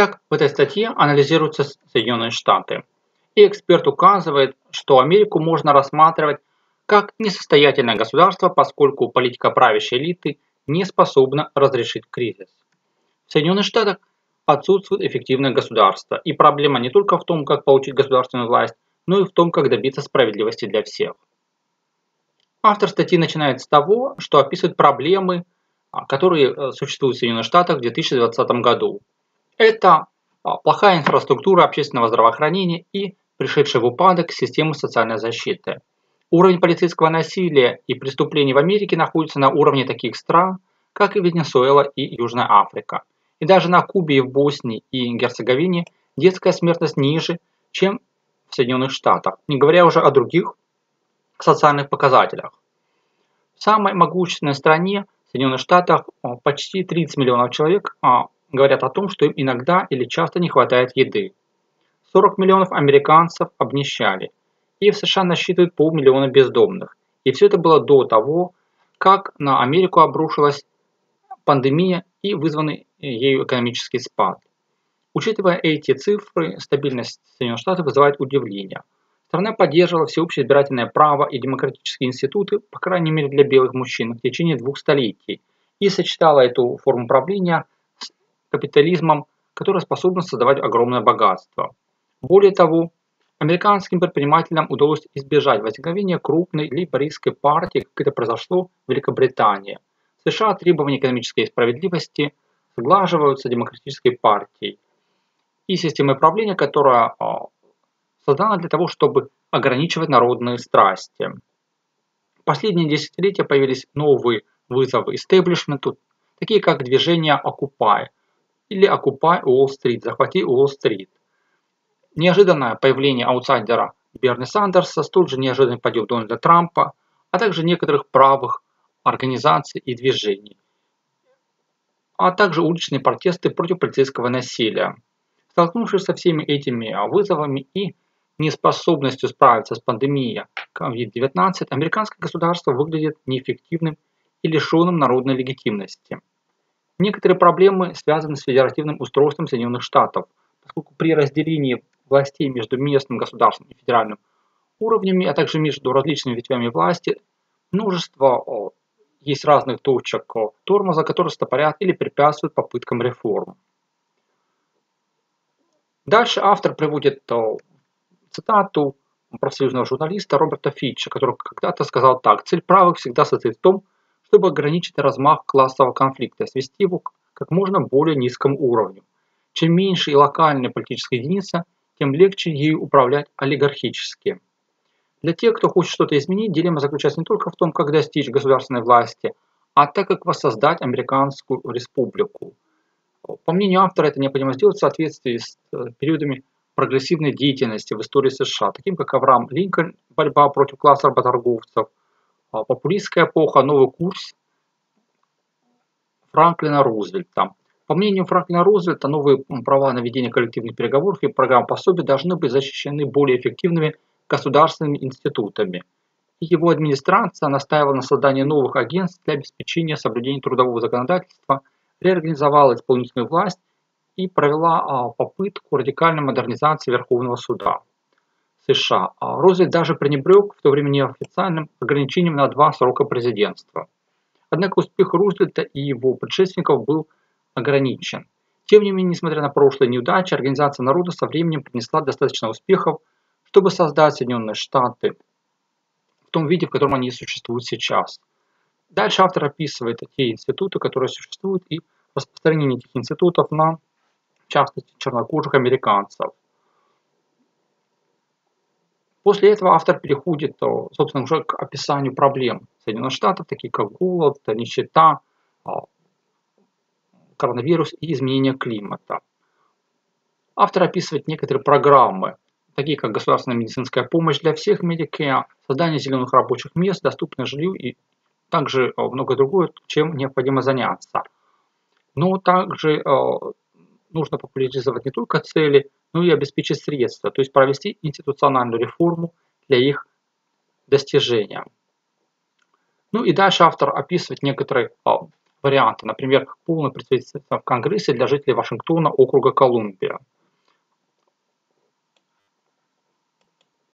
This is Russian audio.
Итак, в этой статье анализируются Соединенные Штаты. И эксперт указывает, что Америку можно рассматривать как несостоятельное государство, поскольку политика правящей элиты не способна разрешить кризис. В Соединенных Штатах отсутствует эффективное государство, и проблема не только в том, как получить государственную власть, но и в том, как добиться справедливости для всех. Автор статьи начинает с того, что описывает проблемы, которые существуют в Соединенных Штатах в 2020 году. Это плохая инфраструктура общественного здравоохранения и пришедшая в упадок системы социальной защиты. Уровень полицейского насилия и преступлений в Америке находится на уровне таких стран, как и Венесуэла и Южная Африка. И даже на Кубе и в Боснии и Герцеговине детская смертность ниже, чем в Соединенных Штатах, не говоря уже о других социальных показателях. В самой могущественной стране, в Соединенных Штатах, почти 30 миллионов человек говорят о том, что им иногда или часто не хватает еды. 40 миллионов американцев обнищали, и в США насчитывают полмиллиона бездомных. И все это было до того, как на Америку обрушилась пандемия и вызванный ею экономический спад. Учитывая эти цифры, стабильность Соединенных Штатов вызывает удивление. Страна поддерживала всеобщее избирательное право и демократические институты, по крайней мере для белых мужчин, в течение 2 столетий, и сочетала эту форму правления с капитализмом, который способен создавать огромное богатство. Более того, американским предпринимателям удалось избежать возникновения крупной лейбористской партии, как это произошло в Великобритании. В США требования экономической справедливости сглаживаются демократической партией и системой правления, которая создана для того, чтобы ограничивать народные страсти. В последние десятилетия появились новые вызовы истеблишменту, такие как движение Occupy или Occupy Уолл-стрит, захвати Уолл-стрит. Неожиданное появление аутсайдера Берни Сандерса, столь же неожиданный подъем Дональда Трампа, а также некоторых правых организаций и движений, а также уличные протесты против полицейского насилия. Столкнувшись со всеми этими вызовами и неспособностью справиться с пандемией COVID-19, американское государство выглядит неэффективным и лишенным народной легитимности. Некоторые проблемы связаны с федеративным устройством Соединенных Штатов, поскольку при разделении властей между местным государством и федеральным уровнями, а также между различными ветвями власти, множество есть разных точек тормоза, которые стопорят или препятствуют попыткам реформ. Дальше автор приводит цитату профсоюзного журналиста Роберта Фитча, который когда-то сказал так: «Цель правых всегда состоит в том, чтобы ограничить размах классового конфликта, свести его к как можно более низкому уровню. Чем меньше и локальная политическая единица, тем легче ею управлять олигархически». Для тех, кто хочет что-то изменить, дилемма заключается не только в том, как достичь государственной власти, а так как воссоздать американскую республику. По мнению автора, это необходимо сделать в соответствии с периодами прогрессивной деятельности в истории США, таким как Авраам Линкольн, борьба против класса работорговцев, популистская эпоха, новый курс Франклина Рузвельта. По мнению Франклина Рузвельта, новые права на ведение коллективных переговоров и программ пособий должны быть защищены более эффективными государственными институтами. И его администрация настаивала на создании новых агентств для обеспечения соблюдения трудового законодательства, реорганизовала исполнительную власть и провела попытку радикальной модернизации Верховного суда США. Рузвельт даже пренебрег в то время неофициальным ограничением на 2 срока президентства. Однако успех Рузвельта и его предшественников был ограничен. Тем не менее, несмотря на прошлые неудачи, Организация народа со временем принесла достаточно успехов, чтобы создать Соединенные Штаты в том виде, в котором они существуют сейчас. Дальше автор описывает те институты, которые существуют, и распространение этих институтов на, в частности, чернокожих американцев. После этого автор переходит, собственно, уже к описанию проблем Соединенных Штатов, такие как голод, нищета, коронавирус и изменение климата. Автор описывает некоторые программы, такие как государственная медицинская помощь для всех, Medicare, создание зеленых рабочих мест, доступное жилье и также многое другое, чем необходимо заняться. Но также нужно популяризовать не только цели, но и обеспечить средства, то есть провести институциональную реформу для их достижения. Ну и дальше автор описывает некоторые варианты, например, полное представительство в Конгрессе для жителей Вашингтона, округа Колумбия.